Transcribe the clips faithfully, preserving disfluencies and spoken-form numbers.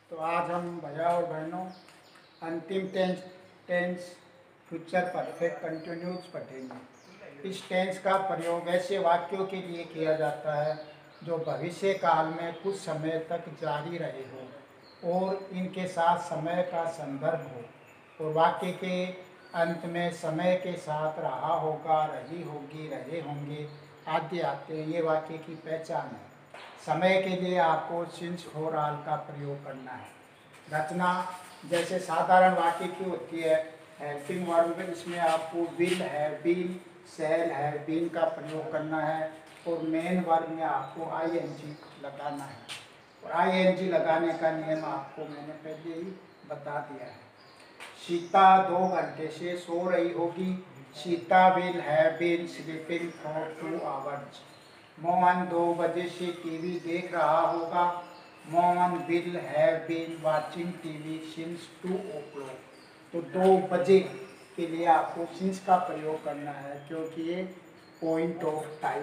तो आज हम भैया और बहनों अंतिम tense tense future perfect continuous पढ़ेंगे। इस टेंस का प्रयोग ऐसे वाक्यों के लिए किया जाता है जो भविष्य काल में कुछ समय तक जारी रहे हो और इनके साथ समय का संदर्भ हो और वाक्य के अंत में समय के साथ रहा होगा, रही होगी, रहे होंगे आदि आते हैं। ये वाक्य की पहचान है। समय के लिए आपको सिंस फोर आल का प्रयोग करना है। रचना जैसे साधारण वाक्य की होती है हेल्पिंग वर्ब में, इसमें आपको विल है, बीन, सेल है, बीन का प्रयोग करना है और मेन वर्ब में आपको आई एन जी लगाना है। और आई एन जी लगाने का नियम आपको मैंने पहले ही बता दिया है। सीता दो घंटे से सो रही होगी। Sita will have been sleeping for two hours. Mohan दो बजे से टीवी देख रहा होगा। Mohan will have been watching TV since two o'clock. तो दो बजे के लिए आपको सिंस का प्रयोग करना है क्योंकि ये पॉइंट ऑफ टाइम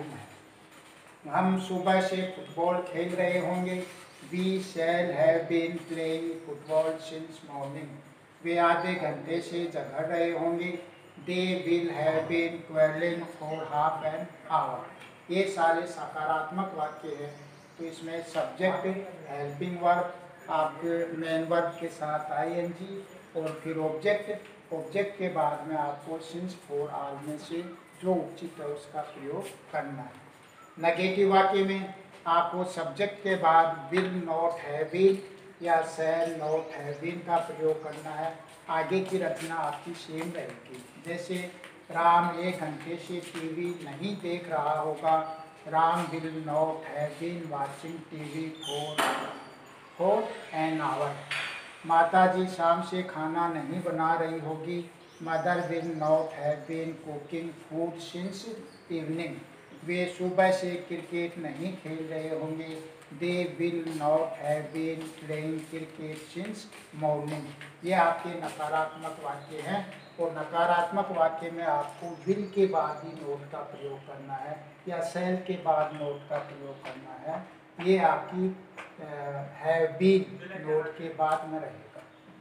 है। हम सुबह से फुटबॉल खेल रहे होंगे। We shall have been playing football since morning. वे आधे घंटे से झगड़ रहे होंगे। They will have been quarrelling for half an hour. ये सारे सकारात्मक वाक्य हैं। तो इसमें सब्जेक्ट हेल्पिंग वर्ब, आपके मेन वर्ब के साथ आईएनजी और फिर ऑब्जेक्ट। ऑब्जेक्ट के बाद में आपको सिंस फोर आल में से जो उचित है उसका प्रयोग करना है। नेगेटिव वाक्य में आपको सब्जेक्ट के बाद विल नॉट हैव बीन या शैल नॉट हैव बीन का प्रयोग करना है। आगे की रचना आपकी सेम रहेगी। जैसे राम एक घंटे से टीवी नहीं देख रहा होगा। Ram will not have been watching TV for for an hour. माता जी शाम से खाना नहीं बना रही होगी। Mother will not have been cooking food since evening. वे सुबह से क्रिकेट नहीं खेल रहे होंगे। They will not have been playing cricket since morning. ये आपके नकारात्मक वाक्य हैं और नकारात्मक वाक्य में आपको विल के बाद ही नोट का प्रयोग करना है या सेल के बाद नोट का प्रयोग करना है। ये आपकी हैव बीन नोट के बाद में रहेगा।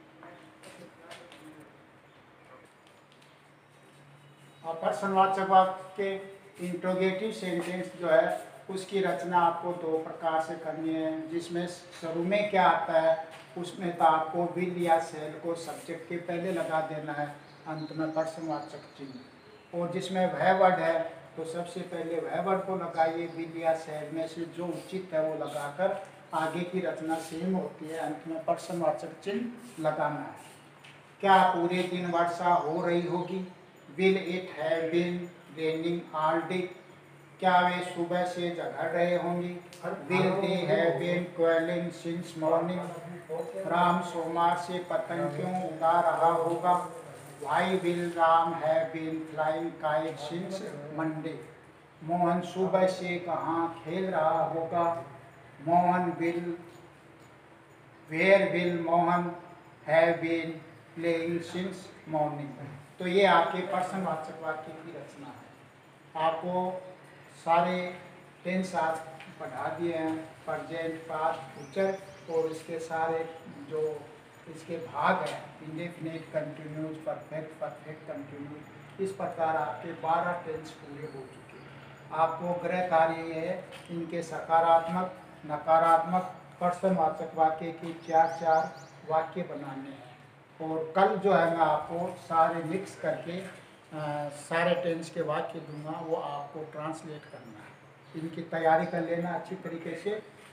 और प्रश्नवाचक वाक्य इंट्रोगेटिव सेंटेंस जो है उसकी रचना आपको दो प्रकार से करनी है। जिसमें शुरू में क्या आता है उसमें तो आपको विल या सेल को सब्जेक्ट के पहले लगा देना है, अंत में प्रश्नवाचक चिन्ह। और जिसमें वह वर्ड है तो सबसे पहले वह वर्ड को लगाइए, विल या सेल में से जो उचित है वो लगाकर आगे की रचना सेम होती है, अंत में प्रश्नवाचक चिन्ह लगाना है। क्या पूरे दिन वर्षा हो रही होगी। Will it have been raining all day. क्या वे सुबह से झगड़ रहे होंगे। Will they have been quarrelling since morning. राम सोमवार से पतंग क्यों उड़ा रहा होगा। Why will Ram have been flying kite since Monday. मोहन सुबह से कहाँ खेल रहा होगा। Mohan will where will Mohan have been playing since morning. तो ये आपके प्रश्नवाचक वाक्य की रचना है। आपको सारे टेंस आज पढ़ा दिए हैं, प्रेजेंट, पास्ट, फ्यूचर और इसके सारे जो इसके भाग हैं indefinite, continuous, perfect, perfect continuous. इस प्रकार आपके बारह टेंस पूरे हो चुके हैं। आपको गृह कार्य ये है इनके सकारात्मक, नकारात्मक, प्रश्नवाचक वाक्य की चार चार वाक्य बनाने हैं। और कल जो है मैं आपको सारे मिक्स करके आ, सारे टेंस के वाक्य दूंगा, वो आपको ट्रांसलेट करना है। इनकी तैयारी कर लेना अच्छी तरीके से।